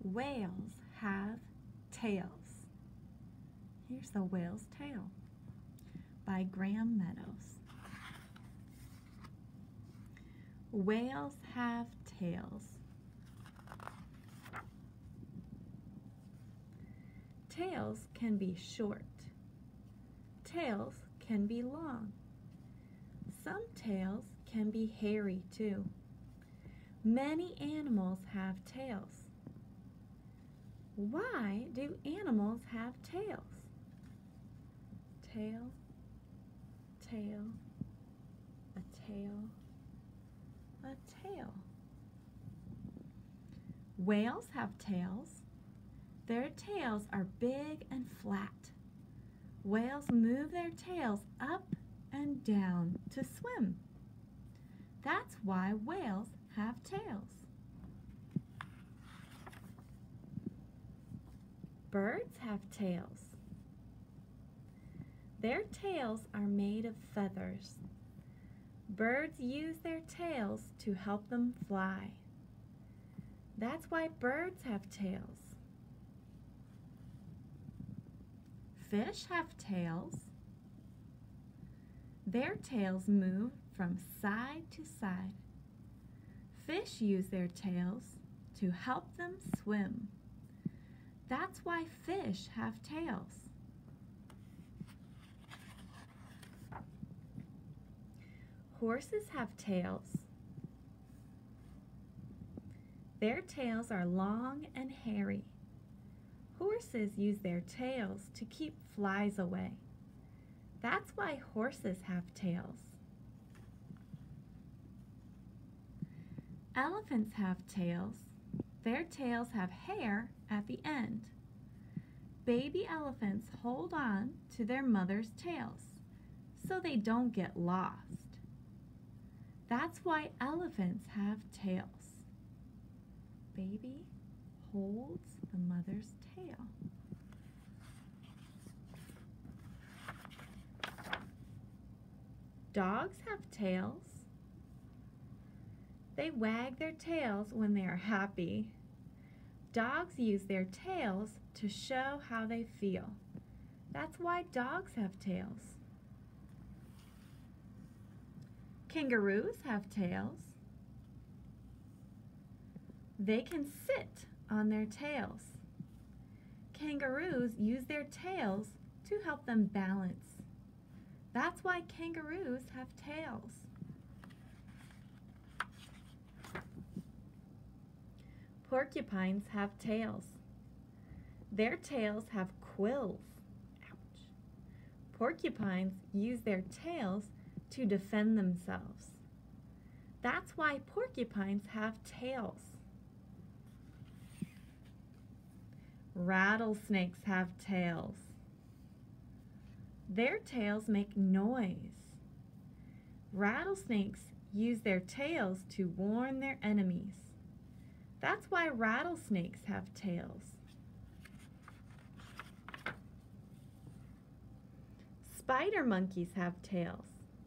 Whales have tails. Here's the whale's tail by Graham Meadows. Whales have tails. Tails can be short. Tails can be long. Some tails can be hairy too. Many animals have tails. Why do animals have tails? Tail, tail, a tail, a tail. Whales have tails. Their tails are big and flat. Whales move their tails up and down to swim. That's why whales have tails. Birds have tails. Their tails are made of feathers. Birds use their tails to help them fly. That's why birds have tails. Fish have tails. Their tails move from side to side. Fish use their tails to help them swim. That's why fish have tails. Horses have tails. Their tails are long and hairy. Horses use their tails to keep flies away. That's why horses have tails. Elephants have tails. Their tails have hair at the end. Baby elephants hold on to their mother's tails so they don't get lost. That's why elephants have tails. Baby holds the mother's tail. Dogs have tails. They wag their tails when they are happy. Dogs use their tails to show how they feel. That's why dogs have tails. Kangaroos have tails. They can sit on their tails. Kangaroos use their tails to help them balance. That's why kangaroos have tails. Porcupines have tails. Their tails have quills. Ouch. Porcupines use their tails to defend themselves. That's why porcupines have tails. Rattlesnakes have tails. Their tails make noise. Rattlesnakes use their tails to warn their enemies. That's why rattlesnakes have tails. Spider monkeys have tails.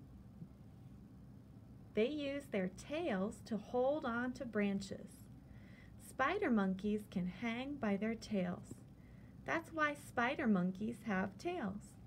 They use their tails to hold on to branches. Spider monkeys can hang by their tails. That's why spider monkeys have tails.